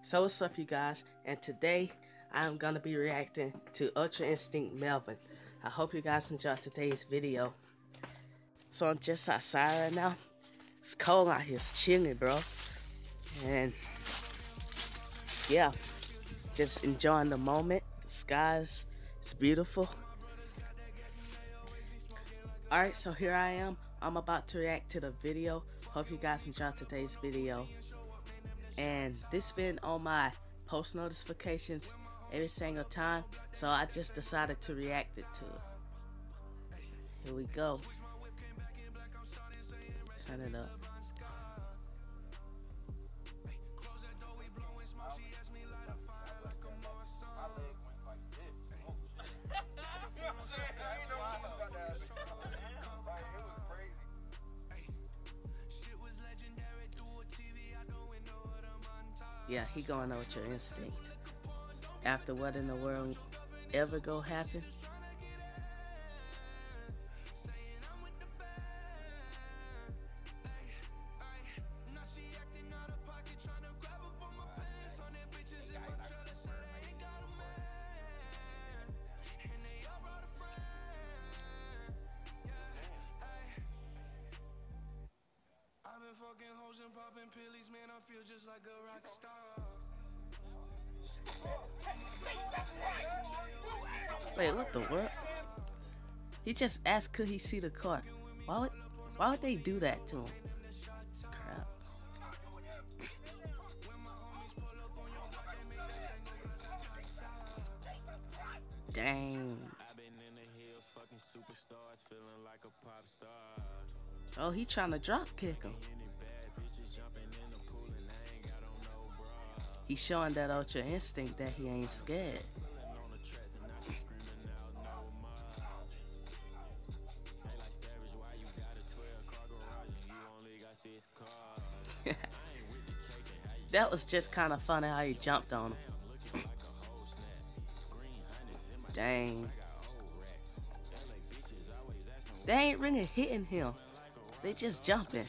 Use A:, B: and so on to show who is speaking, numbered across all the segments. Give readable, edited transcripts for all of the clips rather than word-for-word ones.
A: So what's up, you guys, and today I'm gonna be reacting to Ultra Instinct Melvin. I hope you guys enjoyed today's video. So I'm just outside right now. It's cold out here, it's chilling, bro. And yeah, just enjoying the moment. The skies, it's beautiful. Alright, so here I am. I'm about to react to the video. Hope you guys enjoyed today's video. And this been on my post notifications every single time, so I just decided to react it to it. Here we go. Turn it up. Yeah, he going Ultra Instinct. After what in the world ever go happen?
B: Fucking hoes and popping pillies, man, I feel just like a rock star.
A: Wait, what the world? He just asked could he see the car. Why would they do that to him? Crap. Dang. Oh, he trying to drop kick him. He's showing that Ultra Instinct that he ain't scared. That was just kind of funny how he jumped on him. Dang. They ain't really hitting him. They just jumping.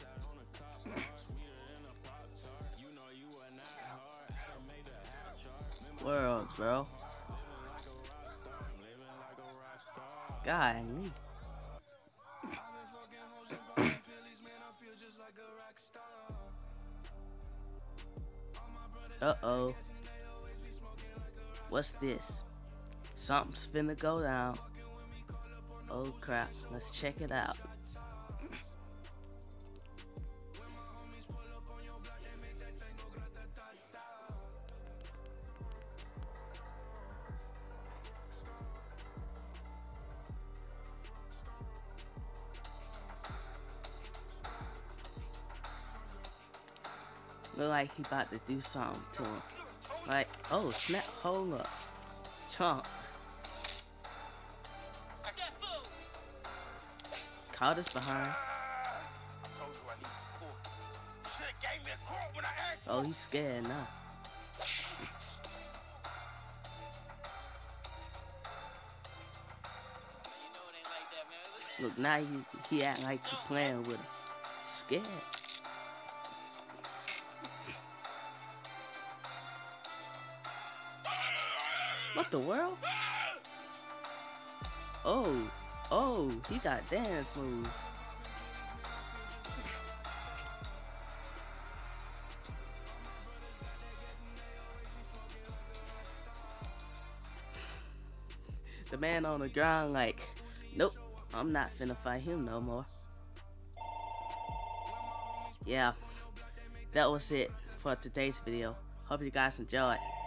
A: World, bro. God, me. Uh-oh. What's this? Something's finna go down. Oh crap, let's check it out. Look like he about to do something to him. Like, oh snap, hold up. Chomp. Caught us behind. Oh, he's scared now. Look, now he act like he playing with him. Scared. What the world? Oh, he got dance moves. The man on the ground like, nope, I'm not finna fight him no more. Yeah, that was it for today's video. Hope you guys enjoyed.